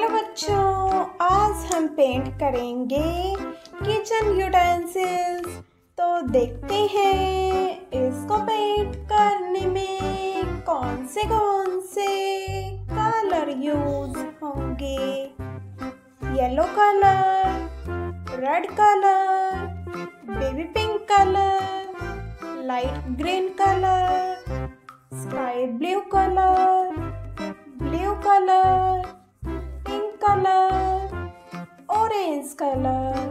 Hello बच्चों, आज हम पेंट करेंगे किचन यूटेंसिल्स। तो देखते हैं इसको पेंट करने में कौन से कलर यूज होंगे। Yellow colour, red colour, baby pink colour, light green colour, sky blue colour, blue colour, pink colour, orange colour.